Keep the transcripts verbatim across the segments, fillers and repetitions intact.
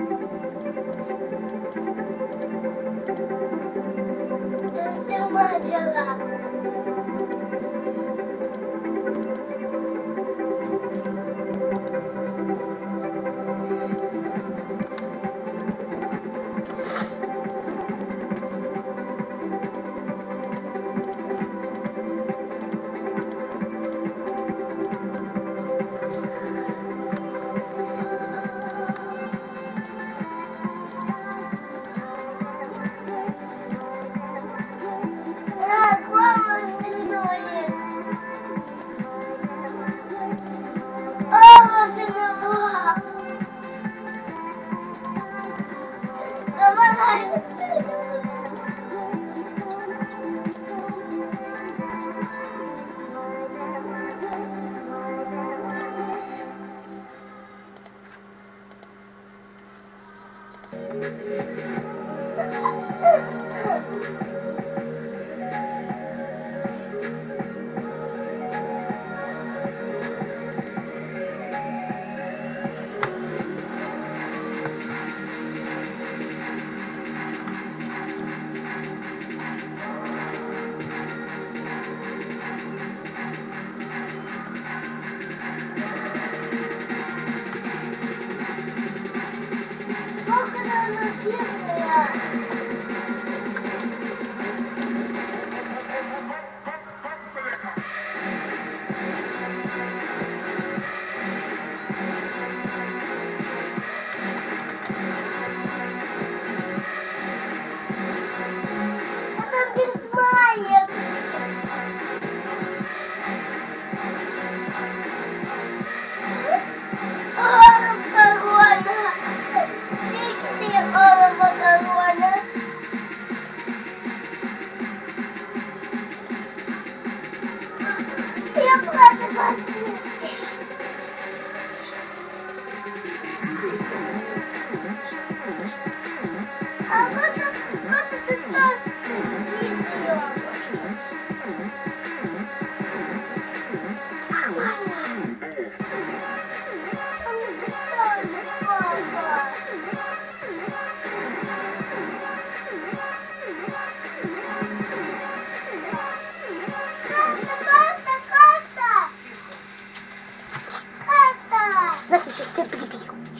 Сейчас тебя прибью.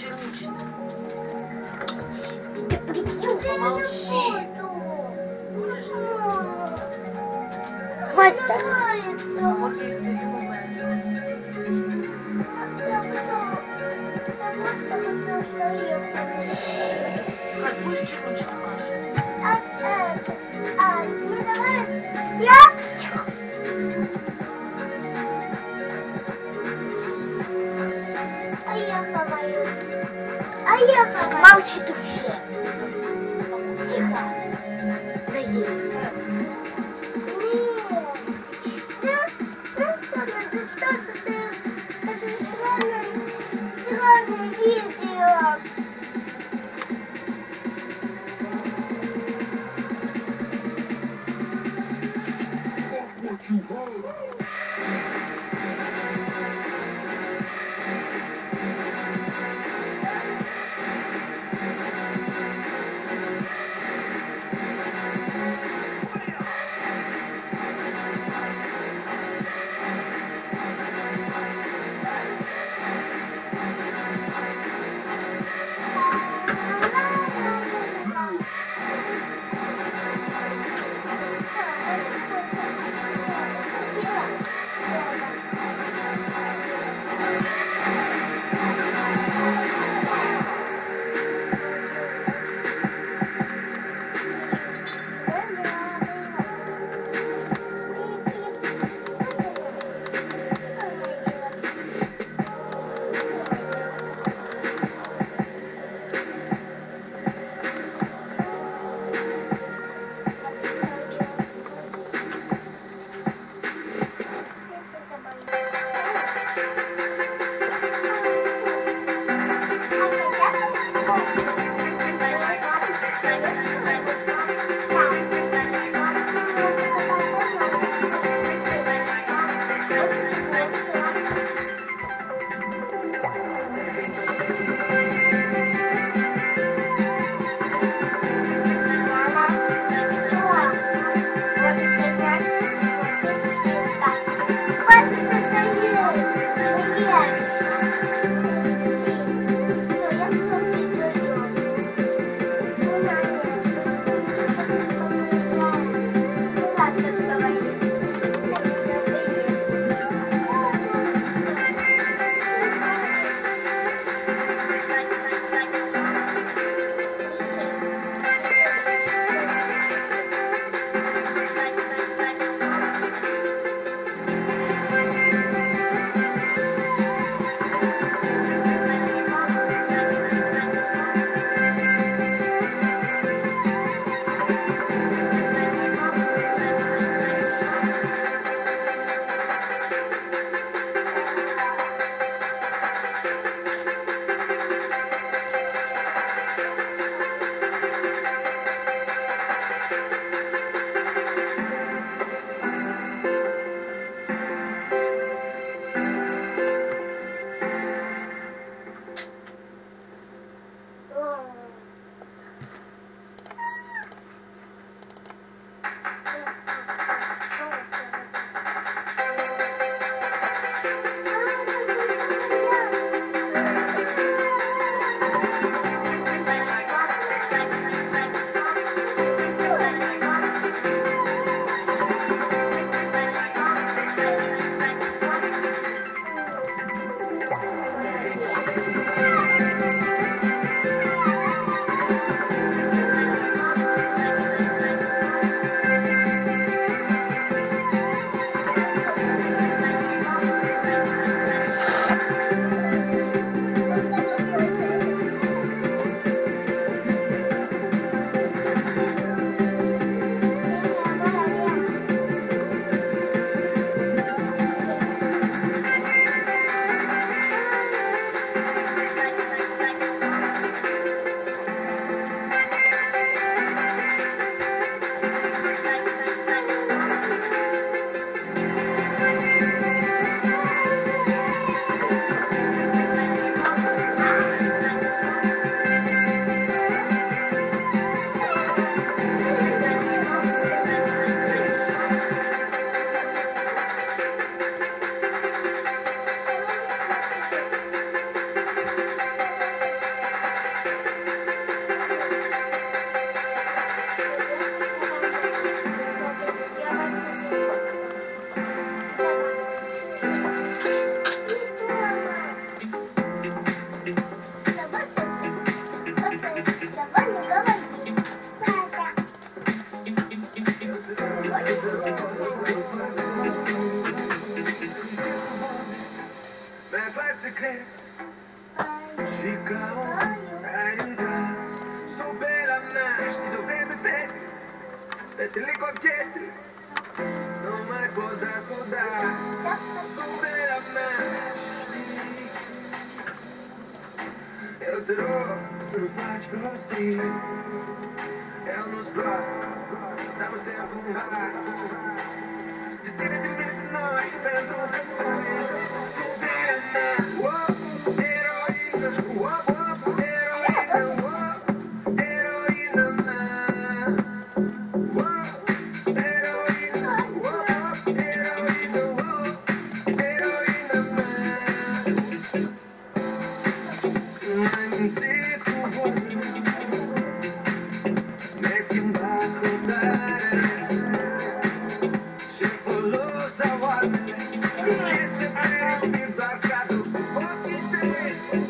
Тебя прибью. Молчи. Хватит. Вот если как будешь черничку кушать? А, это, а, ну давай. Я? А я хаваю. А я хаваю. Молчи ты все. Тихо. Да ей. Și ca o țară intra sub pe la mea. Știi de o vreme fete, fetele cochetele nu mai pot da cu da. Sub pe la mea. Eu te rog să nu faci prostii. Eu nu-s prost, dar mă tem cumva de tine, de mine, de noi, pentru că tu ești iubirea mea. Wow, eroină, wow, wow, eroină, wow, eroină mea. Wow, eroină, wow, wow, eroină, wow, eroină mea. M-ai mințit cu vorbele, mi-ai schimbat hotărârea. Ce folos au oamenii, nu este fericit doar cadrul ochii tăi.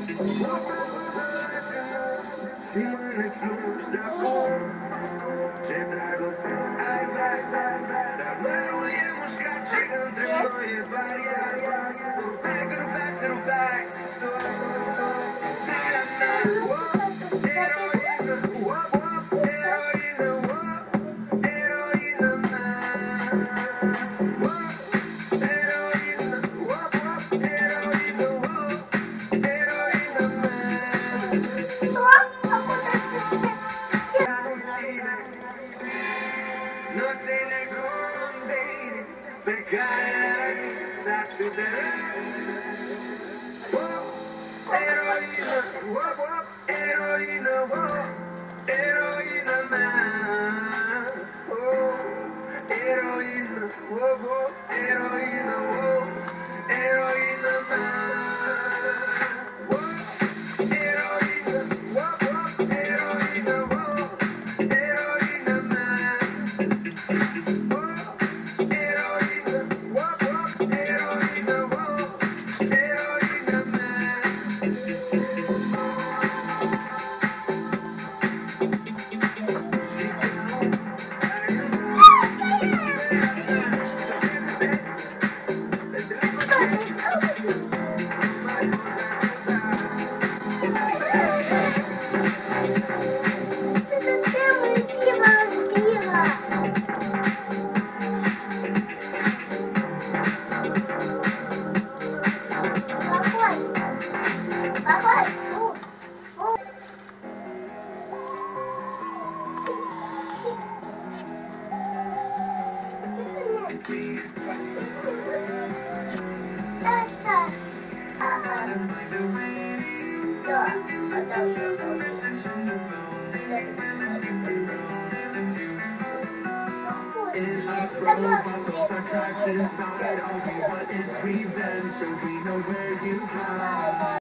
Și mâine plângi de acum, ce dragoste ai vrea, dar mărul e mușcat și între noi e doar ea. Rupeai, că rupeai, te rupeai, tu iubirea mea. Eroină, wow, wow, eroină, wow, eroină mea. Wow, eroină, wow, wow, eroină, wow, eroină mea. Ea nu ține, nu ține cont de inimi pe care le-ai dat atât de wow, eroină, wow, wow, eroină, wow, eroină mea. Oh, eroină, wow, wow, eroină, wow, eroină mea. Wow, eroină, wow, wow, eroină, wow, eroină mea. Wow, eroină, wow, wow, eroină, wow, eroină mea. Robots are trapped inside, all we want is revenge, and we know where you hide.